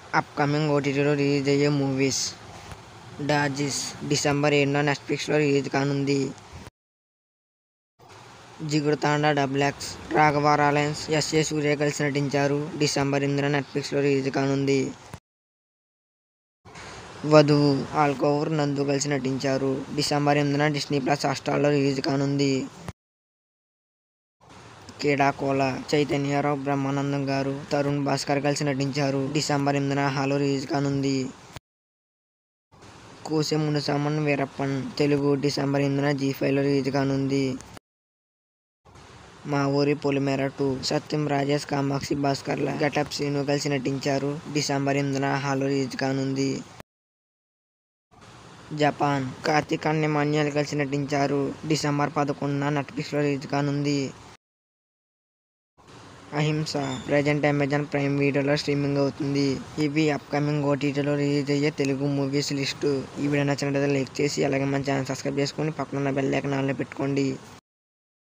Upcoming ఓటీటీలో release అయ్యే movies. డార్జిస్ December 7న నెట్ఫ్లిక్స్లో రిలీజ్ కానుంది. జిగురుతాండా డబుల్-ఎక్స్ రాఘవ లారెన్స్, ఎస్.ఏ. సూర్య కలిసి నటించారు. డిసెంబర్ 8న నెట్ఫ్లిక్స్లో రిలీజ్ కానుంది. వధువు ఆల్కౌర్, నందు కలిసి నటించారు. డిసెంబర్ 8న డిస్నీ ప్లస్ హాట్స్టార్లో రిలీజ్ కానుంది. కేడాకోల చైతన్యరావు, బ్రహ్మానందం గారు, తరుణ్ భాస్కర్ కలిసి నటించారు. డిసెంబర్ 8న హాలో రిలీజ్ కానుంది. కోసే మునుసామన్ వీరప్పన్ తెలుగు డిసెంబర్ 8న జీ5లో రిలీజ్ కానుంది. మా ఊరి పొలిమేర 2 సత్యం రాజేష్, కామాక్షి భాస్కర్ల, గెటప్ శ్రీను కలిసి నటించారు. డిసెంబర్ 8న హాలో రిలీజ్ కానుంది. జపాన్ కార్తీక్ అండ్ ఇమాన్యుయల్ కలిసి నటించారు. డిసెంబర్ 11న నెట్ఫ్లిక్స్లో రిలీజ్ కానుంది. అహింస ప్రెజెంట్ అమెజాన్ ప్రైమ్ వీడియోలో స్ట్రీమింగ్ అవుతుంది. ఇవి అప్కమింగ్ ఓటీటీలో రిలీజ్ అయ్యే తెలుగు మూవీస్ లిస్టు. ఈ వీడియో నచ్చినట్లయితే లైక్ చేసి అలాగే మన ఛానల్ సబ్స్క్రైబ్ చేసుకొని పక్కన ఉన్న బెల్ ఐకాన్ ఆన్లో పెట్టుకోండి.